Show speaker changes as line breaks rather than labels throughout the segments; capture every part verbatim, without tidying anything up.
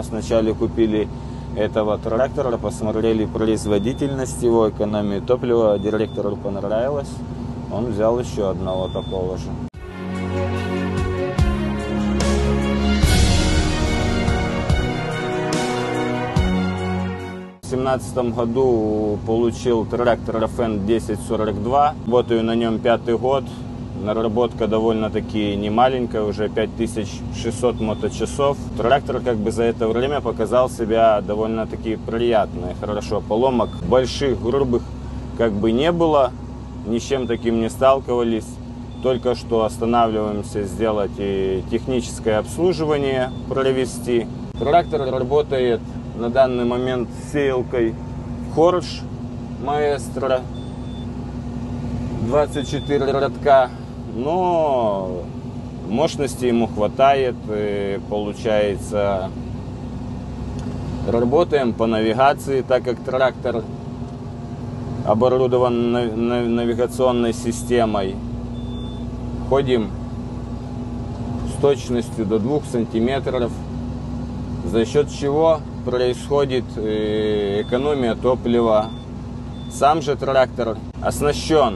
Сначала купили этого трактора, посмотрели производительность его, экономию топлива. Директору понравилось, он взял еще одного такого же. В две тысячи семнадцатом году получил трактор Фенд десять сорок два, работаю на нем пятый год. Наработка довольно-таки немаленькая, уже пять тысяч шестьсот моточасов. Трактор как бы за это время показал себя довольно-таки приятно и хорошо. Поломок больших, грубых как бы не было, ни с чем таким не сталкивались. Только что останавливаемся сделать и техническое обслуживание провести. Трактор работает на данный момент сеялкой Хорш Маэстро двадцать четыре рядка. Но мощности ему хватает, и получается, работаем по навигации, так как трактор оборудован навигационной системой. Ходим с точностью до двух сантиметров, за счет чего происходит экономия топлива. Сам же трактор оснащен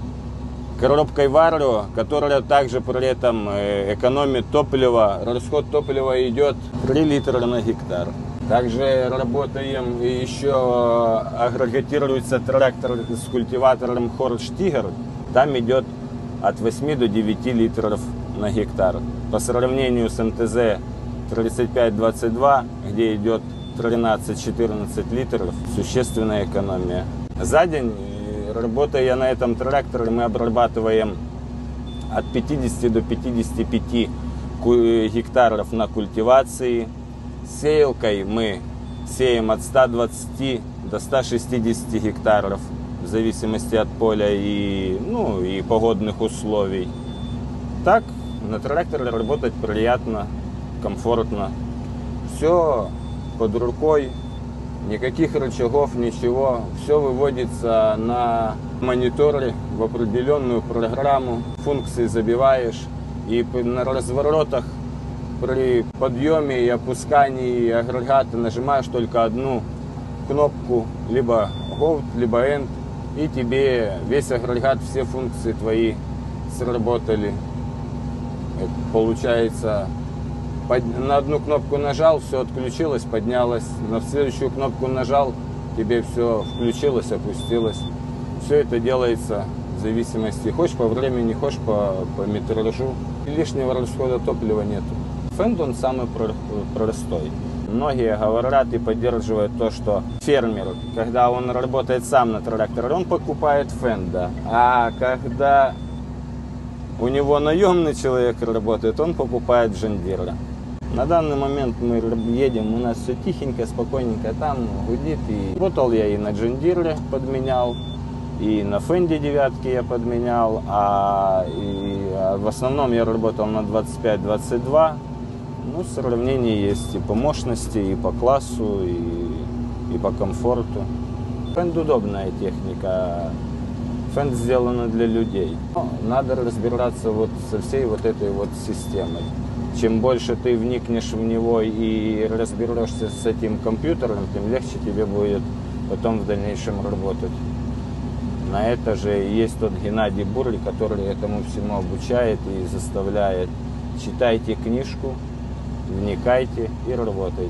коробкой Варио, которая также при этом экономит топливо. Расход топлива идет три литра на гектар. Также работаем, и еще агрегатируется трактор с культиватором Хорш Тигр. Там идет от восьми до девяти литров на гектар. По сравнению с эм тэ зэ тридцать пять двадцать два, где идет тринадцать-четырнадцать литров, существенная экономия. За день, работая я на этом тракторе, мы обрабатываем от пятидесяти до пятидесяти пяти гектаров на культивации. Сеялкой мы сеем от ста двадцати до ста шестидесяти гектаров, в зависимости от поля и, ну, и погодных условий. Так на тракторе работать приятно, комфортно. Все под рукой. Никаких рычагов, ничего. Все выводится на мониторе в определенную программу. Функции забиваешь. И на разворотах при подъеме и опускании агрегата нажимаешь только одну кнопку. Либо Go, либо End. И тебе весь агрегат, все функции твои сработали. Это получается... На одну кнопку нажал, все отключилось, поднялось. На следующую кнопку нажал, тебе все включилось, опустилось. Все это делается в зависимости, хочешь по времени, хочешь по, по метражу. Лишнего расхода топлива нету. Фенд он самый простой. Многие говорят и поддерживают то, что фермер, когда он работает сам на тракторе, он покупает Фенда. А когда у него наемный человек работает, он покупает Джондира. На данный момент мы едем, у нас все тихенько, спокойненько, там гудит. И работал я и на Джондире подменял, и на Фенде девятке я подменял, а, и, а в основном я работал на двадцать пять двадцать два. Ну, сравнение есть и по мощности, и по классу, и, и по комфорту. Фенд удобная техника. Фенд сделан для людей. Но надо разбираться вот со всей вот этой вот системой. Чем больше ты вникнешь в него и разберешься с этим компьютером, тем легче тебе будет потом в дальнейшем работать. На это же есть тот Геннадий Бурли, который этому всему обучает и заставляет. Читайте книжку, вникайте и работайте.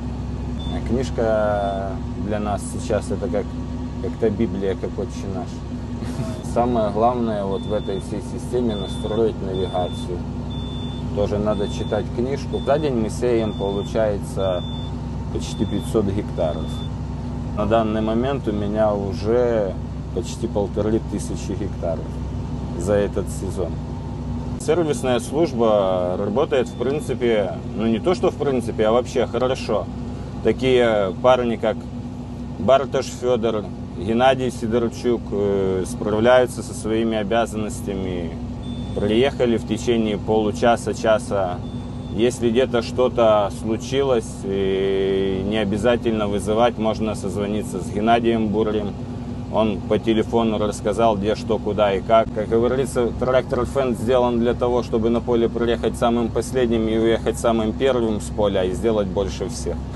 А книжка для нас сейчас это как, как-то Библия, как Отче наш. Самое главное вот в этой всей системе настроить навигацию. Тоже надо читать книжку. За день мы сеем, получается, почти пятьсот гектаров. На данный момент у меня уже почти полторы тысячи гектаров за этот сезон. Сервисная служба работает, в принципе, ну не то что в принципе, а вообще хорошо. Такие парни, как Барташ Федор, Геннадий Сидорчук, справляются со своими обязанностями. Приехали в течение получаса-часа. Если где-то что-то случилось, не обязательно вызывать, можно созвониться с Геннадием Бурлем. Он по телефону рассказал, где, что, куда и как. Как говорится, трактор Фенд сделан для того, чтобы на поле проехать самым последним и уехать самым первым с поля и сделать больше всех.